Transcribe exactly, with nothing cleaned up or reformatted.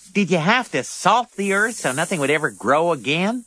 Did you have to salt the earth so nothing would ever grow again?